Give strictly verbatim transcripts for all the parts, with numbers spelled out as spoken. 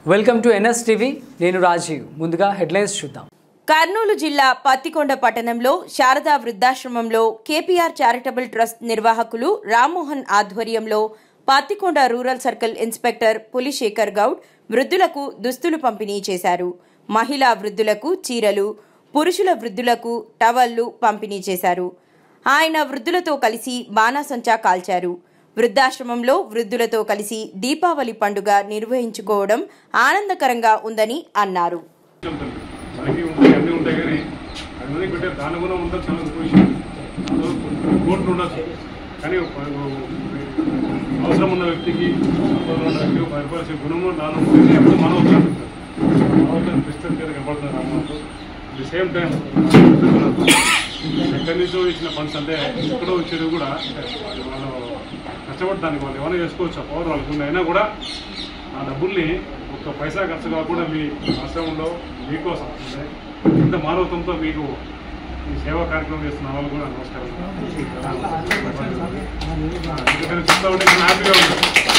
Welcome to NSTV నేను రాజీవ్ ముందుగా headlines చూద్దాం. కర్నూలు జిల్లా పత్తికొండ పట్టణంలో శారదా వృద్ధాశ్రమంలో కేపీఆర్ చారిటబుల్ ట్రస్ట్ నిర్వాహకులు రామ్మోహన్ ఆధ్వర్యంలో Pattikonda rural circle inspector Pulisekhar Goud వృద్ధులకు దుస్తులు పంపిణీ చేశారు. మహిళా వృద్ధులకు చీరలు, పురుషుల వృద్ధులకు టవళ్లు పంపిణీ చేశారు. ఆయన వృద్ధులతో కలిసి బాణాసంచా కాల్చారు. వృద్ధాశ్రమంలో వృద్ధులతో కలిసి దీపావళి పండుగ నిర్వహించుకోవడం ఆనందకరంగా ఉందని అన్నారు. అవసరం ఉన్న వ్యక్తికి పరిపరిచే గుణము దాని మనం కనపడుతుంది రామాకు. ది సేమ్ టైం ఎక్కడి నుంచో ఇచ్చిన ఫండ్స్ అంటే ఎక్కడో వచ్చేది కూడా వాళ్ళు కష్టపడటానికి వాళ్ళు ఏమైనా చేసుకోవచ్చు, పవర్ వాళ్ళకి ఉంది. అయినా కూడా ఆ డబ్బుల్ని ఒక్క పైసా ఖర్చు కాకుండా మీ ఆశ్రమంలో మీకోసం అంటే ఇంత మానవత్వంతో మీకు ఈ సేవా కార్యక్రమం చేస్తున్న వాళ్ళు కూడా నమస్కారం. ఎందుకంటే చూస్తూ ఉంటే హ్యాపీగా ఉంది.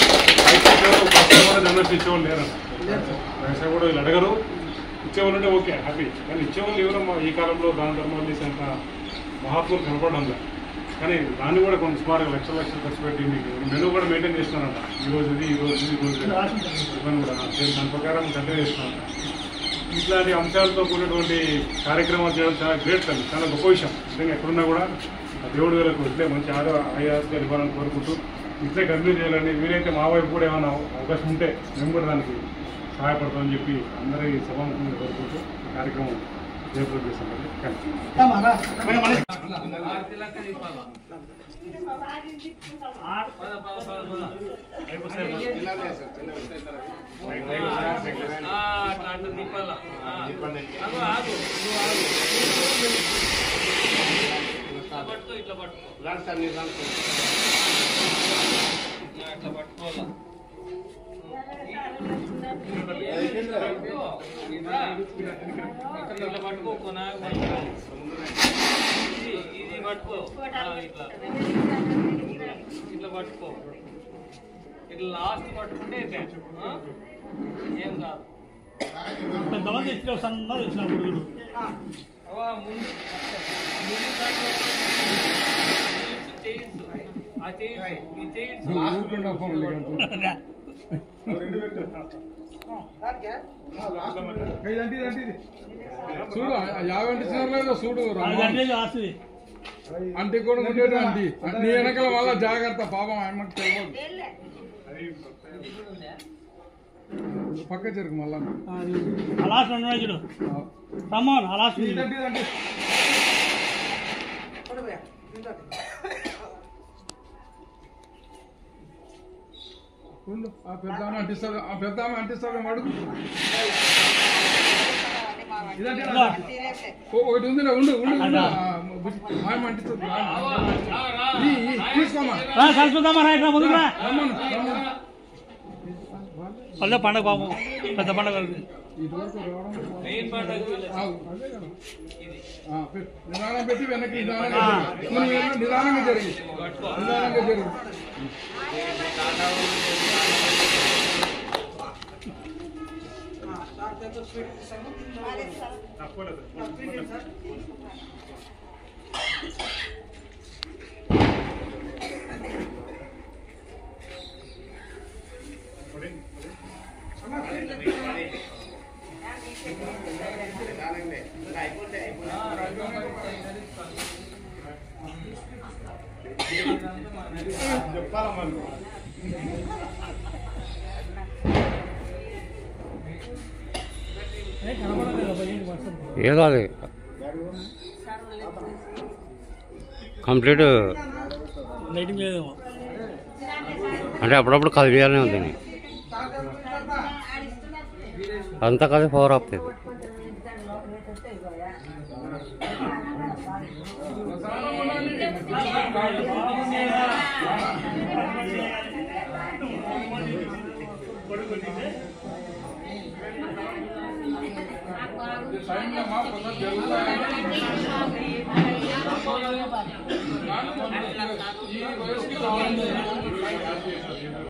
పైసా జనరేషన్ ఇచ్చేవాళ్ళు లేరన్న, పైసా కూడా వీళ్ళు అడగరు. ఇచ్చేవాళ్ళు ఉంటే ఓకే హ్యాపీ, కానీ ఇచ్చేవాళ్ళు ఎవరో ఈ కాలంలో దాన ధర్మాలు చేసేంత మహాత్ములు కనపడడం లేదు. కానీ దాన్ని కూడా కొంత సుమారుగా లక్షల లక్షలు ఖర్చు పెట్టి మీకు మెనూ కూడా మెయింటైన్ చేస్తున్నానంట. ఈ రోజు ఇది ఈ రోజు ఈ రోజు ఇవన్నీ కూడా దాని ప్రకారం కంటిన్యూ చేస్తున్నానంట. ఇట్లాంటి అంశాలతో కూడినటువంటి కార్యక్రమాలు చేయడం చాలా గ్రేట్ అండి, చాలా గొప్ప విషయం. నిజంగా ఎక్కడున్నా కూడా దేవుడి వేలకు ఇట్లే మంచి ఆరో ఆయాసగా ఇవ్వాలని కోరుకుంటూ ఇట్లే కంటిన్యూ చేయాలని, వీలైతే మా వైపు కూడా ఏమైనా అవకాశం ఉంటే మేము కూడా దానికి సహాయపడతామని చెప్పి అందరి సభాముఖంగా కోరుకుంటూ కార్యక్రమం జయప్రదం చేస్తామండి. ఇట్లా పట్టుకోవాలా ఇట్లా పట్టుకోకున్నా ఇది పట్టుకో, ఇట్లా ఇట్లా పట్టుకో, ఇట్లా లాస్ట్ పట్టుకుంటే ఏం కాదు. చూడు యాభై లేదు చూడు అంటే కూడా ఉండేది అండి. నీ వెనకాల వల్ల జాగ్రత్త పాపం ఆయనకు తెలియదు. పక్క చెరుకు మళ్ళా చూడు రమ్మోహన్ అలాస్ట్ ఆ పెద్ద అంటిస్తాడు ఆ పెద్ద అంటిస్తాడు అడుగు. ఒకటి ఉంది ఉండు ఉండు ఆయన అంటిస్తుంది. తీసుకోమా అదే పండగ బాబు, పెద్ద పండగ నిదానం పెట్టి వెనక్కి నిదానంగా నిదానంగా జరిగి నిదానంగా జరిగి ఏదో అది కంప్లీట్ అంటే అప్పుడప్పుడు కదిలియాలనే ఉంది, అంతా కలిసి పవర్ ఆపుతుంది. ఈ వయసుకి